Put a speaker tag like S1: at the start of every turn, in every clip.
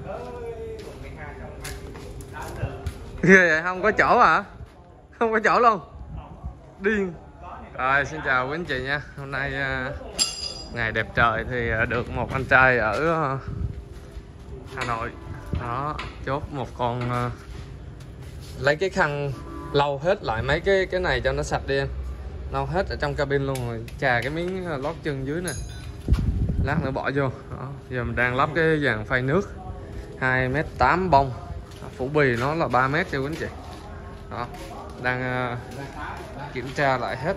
S1: Ghê vậy, không có chỗ hả? Không có chỗ luôn. Điên. Rồi, xin chào quý anh chị nha. Hôm nay ngày đẹp trời thì được một anh trai ở Hà Nội đó chốt một con, lấy cái khăn lau hết lại mấy cái này cho nó sạch đi em, lau hết ở trong cabin luôn rồi chà cái miếng lót chân dưới nè, lát nữa bỏ vô đó. Giờ mình đang lắp cái dàn phay nước 2m8 bông, phủ bì nó là 3m cho quý anh chị đó, đang kiểm tra lại hết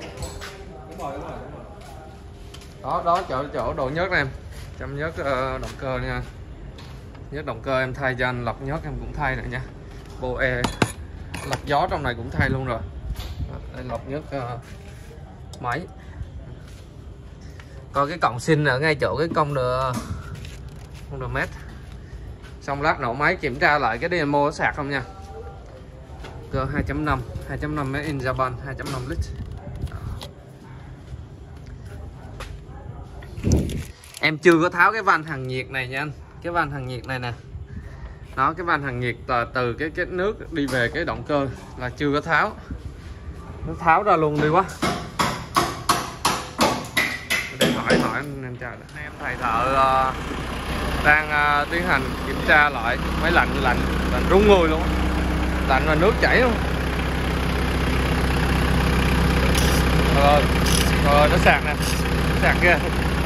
S1: đó chỗ độ nhớt em, chăm nhớt động cơ nha, nhớt động cơ em thay cho anh, lọc nhớt em cũng thay nữa nha, bộ lọc gió trong này cũng thay luôn rồi đó, đây lọc nhớt máy. Coi cái cọng xin ở ngay chỗ cái công được mét, xong lát nổ máy kiểm tra lại cái demo có sạc không nha. Cơ 2.5 made in Japan, 2.5 lít. Em chưa có tháo cái van hàn nhiệt này nha anh, cái van hàn nhiệt này nè đó, cái van hàn nhiệt từ cái nước đi về cái động cơ là chưa có tháo, nó tháo ra luôn đi quá. Để hỏi anh chào em thầy thợ đang tiến hành kiểm tra lại máy lạnh rung người luôn, lạnh là nước chảy luôn. Rồi nó sạc nè, sạc kia.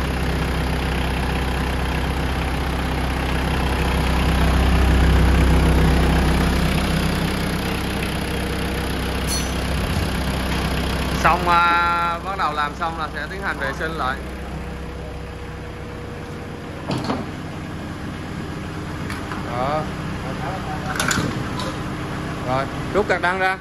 S1: Xong bắt đầu làm xong là sẽ tiến hành vệ sinh lại. Đó. Rồi rút cạc đăng ra.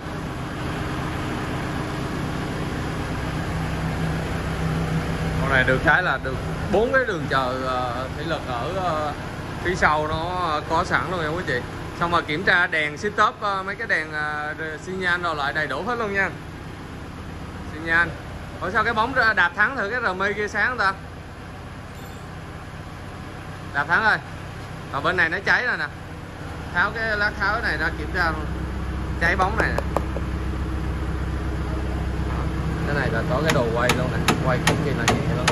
S1: Con này được cái là được 4 cái đường chờ thủy lực ở phía sau nó có sẵn luôn nha quý chị. Xong rồi kiểm tra đèn xích top, mấy cái đèn xi nhan rồi lại đầy đủ hết luôn nha. Xi nhan. Ủa sao cái bóng đạp thắng thử cái RMI kia sáng không ta? Đạp thắng ơi. Ở bên này nó cháy rồi nè. Tháo cái lá tháo này ra kiểm tra luôn. Cháy bóng này nè. Cái này là có cái đồ quay luôn nè, quay cũng như là nhẹ luôn.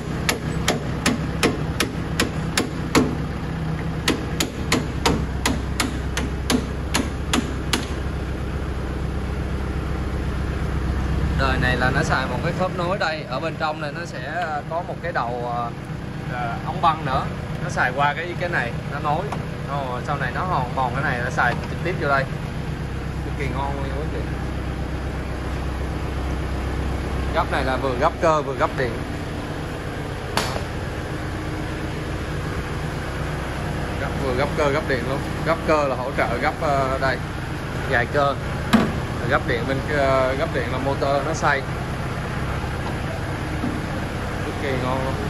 S1: Đời này là nó xài một cái khớp nối đây, ở bên trong này nó sẽ có một cái đầu ống băng nữa, nó xài qua cái này nó nối. Sau này nó hòn bòn cái này nó xài trực tiếp vô đây, cực kỳ ngon luôn quý vị. Gấp này là vừa gấp cơ vừa gấp điện. Vừa gấp cơ gấp điện luôn. Gấp cơ là hỗ trợ gấp đây dài cơ, gấp điện bên gấp điện là motor nó xoay, cực kỳ ngon luôn.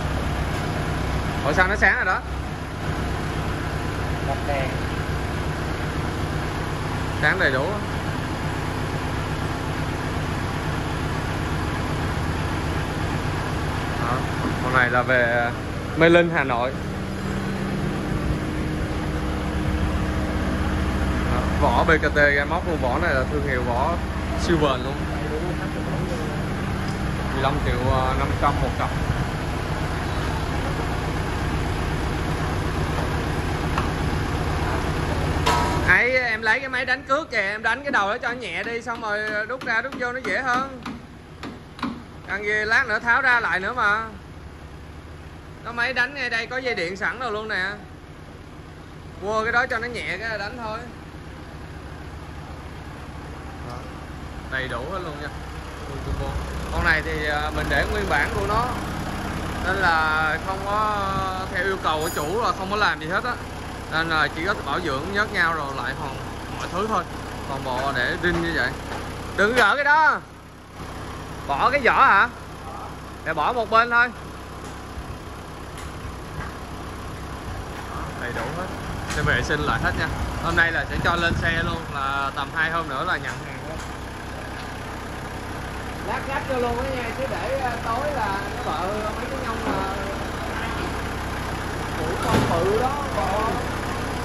S1: Ủa sao nó sáng rồi đó? Bật đèn sáng đầy đủ. Đó. Con này là về Mê Linh Hà Nội. Đó. Vỏ BKT gai móc luôn, vỏ này là thương hiệu vỏ Silver luôn, 15.500.000 một cặp. Ấy em lấy cái máy đánh cước kìa, em đánh cái đầu đó cho nó nhẹ đi, xong rồi đút ra đút vô nó dễ hơn. Càng gì lát nữa tháo ra lại nữa mà. Nó máy đánh ngay đây có dây điện sẵn rồi luôn nè. Mua cái đó cho nó nhẹ cái đánh thôi. Đó. Đầy đủ hết luôn nha. Con này thì mình để nguyên bản của nó, nên là không có theo yêu cầu của chủ là không có làm gì hết á, nên là chỉ có bảo dưỡng nhớt nhau rồi lại còn mọi thứ thôi. Còn bộ để đinh như vậy. Đừng gỡ cái đó. Bỏ cái vỏ hả? Để bỏ một bên thôi. Đầy đủ hết. Sẽ vệ sinh lại hết nha. Hôm nay là sẽ cho lên xe luôn, là tầm 2 hôm nữa là nhận hàng luôn. Lát gấp cho luôn á nha, chứ để tối là nó bợ mấy cái nhông là củ con bự đó, bò.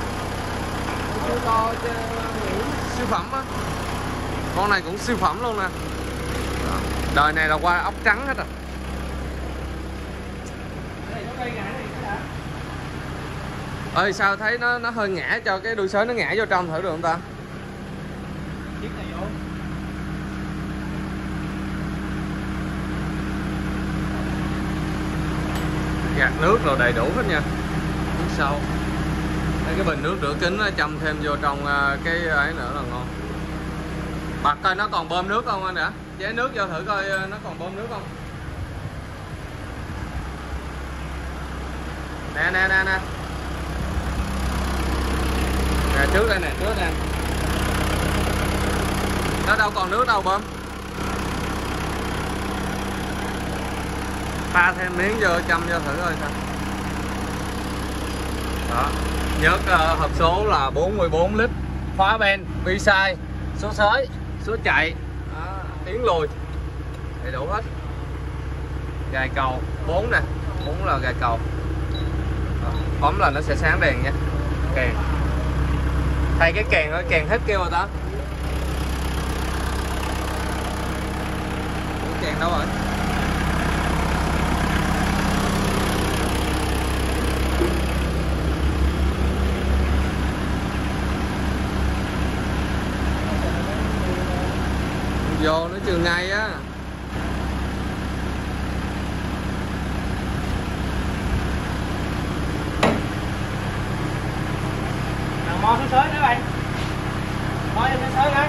S1: cho những siêu phẩm á. Con này cũng siêu phẩm luôn nè. Đời này là qua ốc trắng hết rồi. Ơi sao thấy nó hơi ngã, cho cái đuôi sới nó ngã vô trong thử được không ta? Gạt nước rồi đầy đủ hết nha. Nước sâu. Cái bình nước rửa kính nó châm thêm vô trong cái ấy nữa là ngon. Bật coi nó còn bơm nước không anh đã? Chế nước vô thử coi nó còn bơm nước không. Nè nè nè nè. Nè trước đây nè, trước đây. Nó đâu còn nước đâu bơm. Pha thêm miếng vô châm vô thử coi sao. Đó. Nhớ hộp số là 44 lít. Khóa ben, vi sai, số sới, số chạy, tiến lùi đầy đủ hết. Gài cầu 4 nè, 4 là gài cầu. Bấm là nó sẽ sáng đèn nha. Kèn. Thay cái kèn thôi, kèn hết kêu rồi đó. Kèn đâu rồi? Vô nó chừng ngay á.
S2: Nào mo xuống sới nữa bạn. Mo lên sới đấy.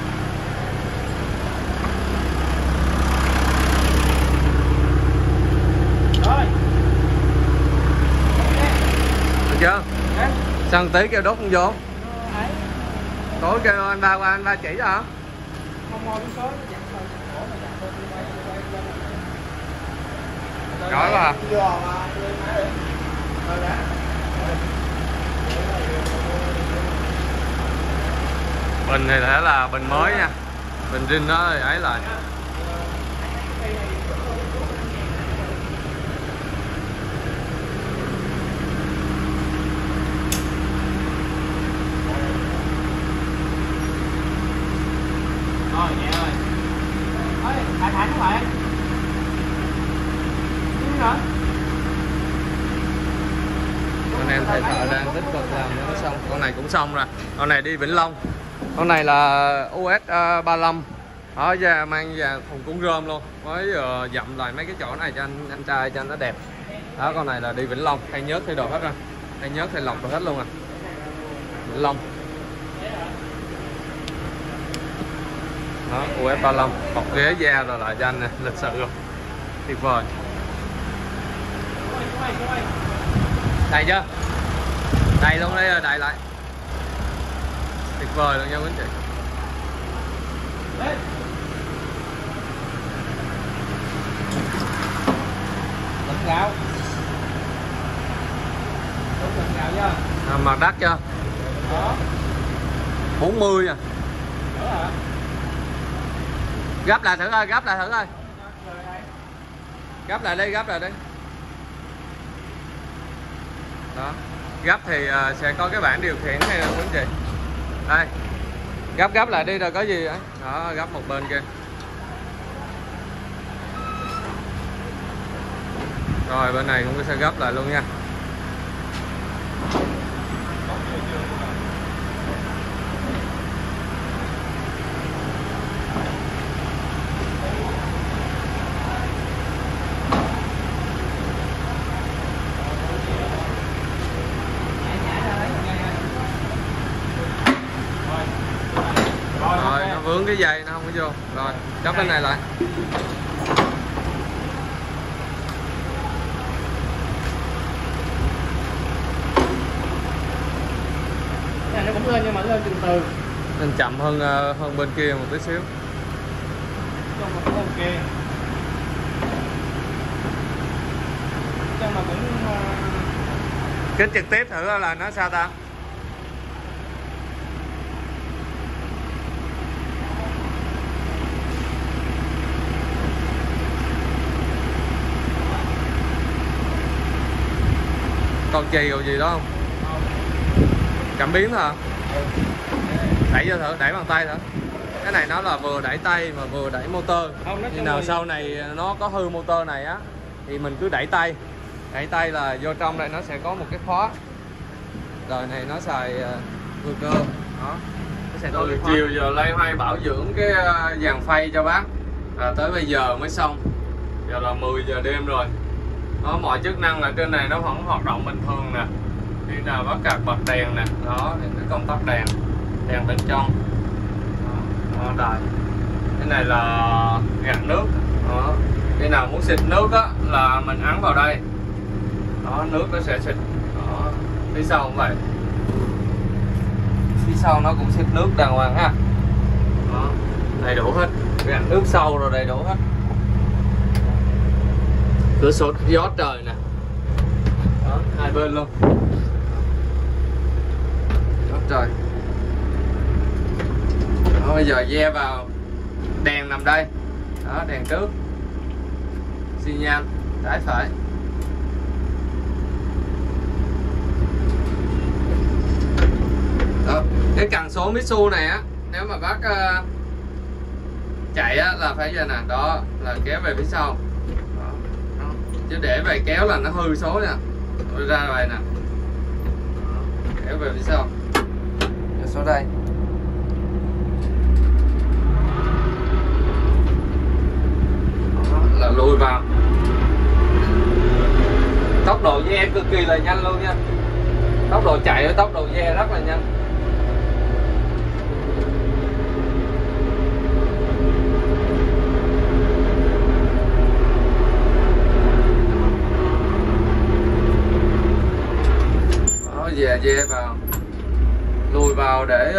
S2: Rồi.
S1: Được chưa? Sao tí kêu đốt không vô? Tối kêu anh ba qua anh ba chỉ hả?
S2: Không mo xuống sới nó dặn rồi.
S1: Rõ quá. Bình này thể là bình mới nha. Bình zin đó ấy lại.
S2: Rồi nhẹ rồi. Thôi, thả thẳng các bạn. Nữa.
S1: Anh em thầy thợ đang tích cực làm cho nó xong. Con này cũng xong rồi. Con này đi Vĩnh Long. Con này là US 35. Đó ra mang về thùng cũng rơm luôn. Mới dặm lại mấy cái chỗ này cho anh trai cho nó đẹp. Đó con này là đi Vĩnh Long, thay nhớt thay đồ hết rồi. Thay nhớt thay lọc đồ hết luôn à. Vĩnh Long. Đó US 35, bọc ghế da rồi lại cho anh nè, lịch sự rồi. Tuyệt vời. Đầy chưa? Đầy luôn đây rồi, đầy lại. Tuyệt vời luôn nha quý anh chị.
S2: Bật gạo. Bật gạo chưa?
S1: Mặt đắt chưa?
S2: Đó.
S1: 40 à.
S2: Nữa hả?
S1: Gấp lại thử coi, gấp lại thử coi. Gấp lại đi, gấp lại đi. Đó. Gấp thì sẽ có cái bảng điều khiển này nè quý anh chị. Đây. Gấp lại đi rồi có gì vậy? Đó, gấp một bên kia. Rồi bên này cũng sẽ gấp lại luôn nha. Rồi nó vướng cái dây nó không có vô. Rồi gấp bên này lại.
S2: Cái này nó cũng lên nhưng mà nó lên từ từ.
S1: Nên chậm hơn bên kia một tí xíu.
S2: Trong mà cũng ok. Trong mà cũng
S1: Kính trực tiếp thử là nó sao ta? Còn chì còn gì đó không? Cảm biến hả? Đẩy vô thử, đẩy bằng tay thử. Cái này nó là vừa đẩy tay mà vừa đẩy motor. Khi nào sau này nó có hư motor này á thì mình cứ đẩy tay. Đẩy tay là vô trong đây nó sẽ có một cái khóa. Đời này nó xài vừa cơ. Đó. Nó sẽ có chiều giờ Lê Hoài bảo dưỡng cái dàn phay cho bác. Tới bây giờ mới xong. Giờ là 10 giờ đêm rồi. Đó, mọi chức năng là trên này nó vẫn hoạt động bình thường nè. Khi nào bác cạc bật đèn nè. Đó, cái công tắc đèn. Đèn bên trong. Đó, đây. Cái này là gạt nước. Đó. Khi nào muốn xịt nước á là mình ấn vào đây. Đó, nước nó sẽ xịt. Đó. Phía sau cũng vậy. Phía sau nó cũng xịt nước đàng hoàng ha. Đó. Đầy đủ hết. Gạt nước sau rồi đầy đủ hết. Cửa sổ gió trời nè. Đó, hai bên luôn. Gió trời. Đó, bây giờ ve vào. Đèn nằm đây. Đó, đèn trước. Xi nhan trái phải. Đó, cái cần số Mitsu này á, nếu mà bác chạy á là phải vậy nè, đó là kéo về phía sau. Đó. Đó. Chứ để vậy kéo là nó hư số nè. Rồi ra vậy nè. Đó. Kéo về phía sau. Kéo số đây. Đó, là lùi vào. Tốc độ ve cực kỳ là nhanh luôn nha. Tốc độ chạy với tốc độ ve rất là nhanh. Đó, ve vào. Lùi vào để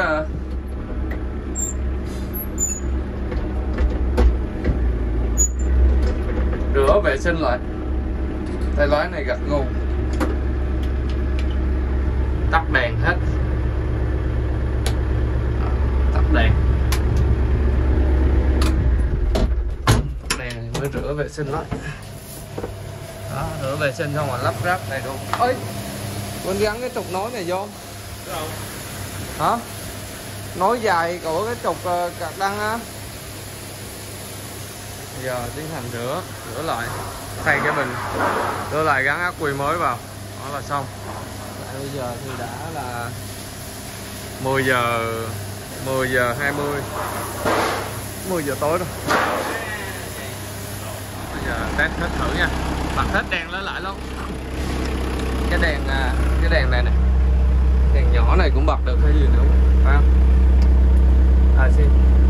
S1: rửa vệ sinh lại. Tay lái này gặt gù. Tắt đèn hết. Tắt đèn. Tắt đèn mới rửa vệ sinh lại. Đó, rửa vệ sinh xong rồi lắp ráp đầy đủ. Ôi, quên gắn cái trục nối này vô. Hả? Nối dài của cái trục cạc đăng á. Bây giờ tiến hành rửa lại, thay cái bình, rửa lại gắn ắc quy mới vào, đó là xong. Bây giờ thì đã là 10 giờ 20, 10 giờ tối rồi. Bây giờ test hết thử nha, bật hết đèn lên lại luôn. Cái đèn này nè, đèn nhỏ này cũng bật được hay gì nữa, phải không? Xin.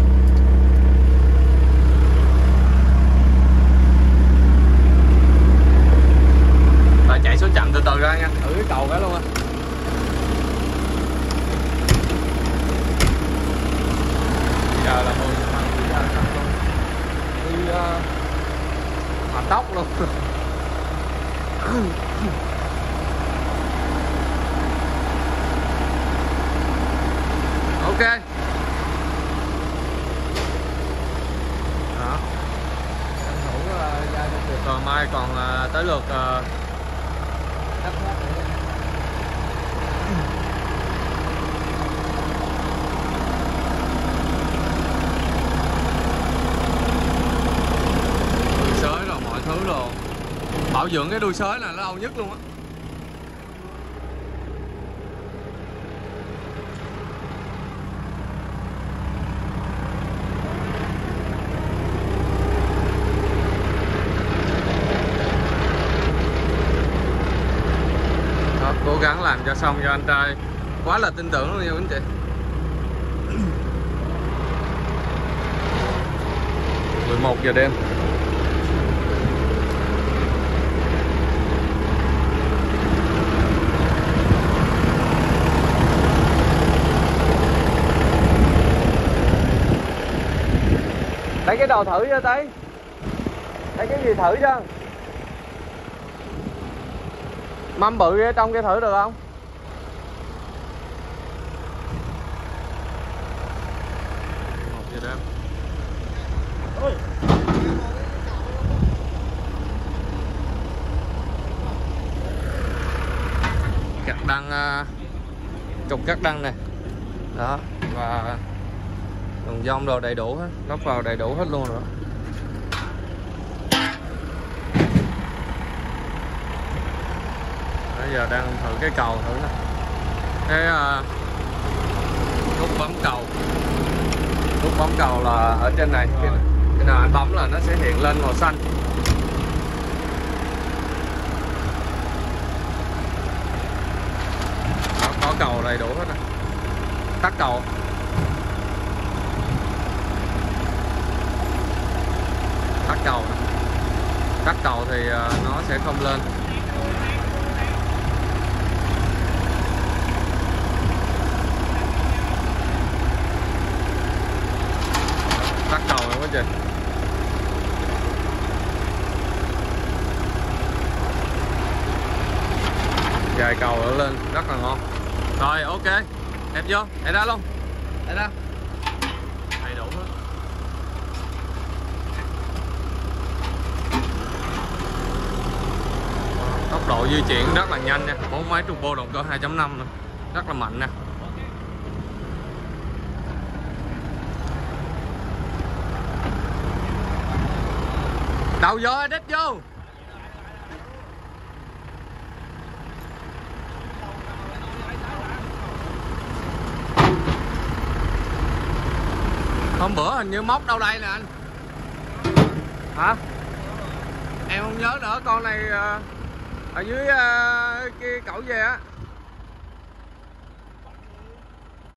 S1: Rồi chạy số chậm từ từ ra nha, thử cái cầu cái luôn á. Giờ là 10 giờ luôn. Đi mà tóc luôn. Ok. Đó. Tranh thủ ra công việc rồi mai còn tới lượt đắp hết nữa. Đuôi sới rồi mọi thứ rồi. Bảo dưỡng cái đuôi sới là nó lâu nhất luôn á. Cố gắng làm cho xong cho anh trai. Quá là tin tưởng luôn nha anh chị. Mười 11 giờ đêm. Lấy cái đồ thử cho tí. Lấy cái gì thử cho. Mâm bự ở trong kia thử được không? Một giờ đêm. Ôi. Cạc đăng, trục cạc đăng này. đó, và đường dông đồ đầy đủ hết, lắp vào đầy đủ hết luôn rồi. Bây giờ đang thử cái cầu thử nè, cái nút bấm cầu. Nút bấm cầu là ở trên này, khi nào anh bấm là nó sẽ hiện lên màu xanh. Đó, có cầu đầy đủ hết rồi. Tắt cầu. Tắt cầu. Tắt cầu thì nó sẽ không lên. Tắt cầu nữa quá trời. Gài cầu ở lên rất là ngon. Rồi ok, đẹp vô, để ra luôn. Để ra. Đầy đủ hết. Tốc độ di chuyển rất là nhanh nha, 4 máy turbo động cơ 2.5 nữa. Rất là mạnh nè. Đầu vô, đít vô. Hôm bữa hình như móc đâu đây nè anh. Hả? Em không nhớ nữa, con này ở dưới kia cẩu về á.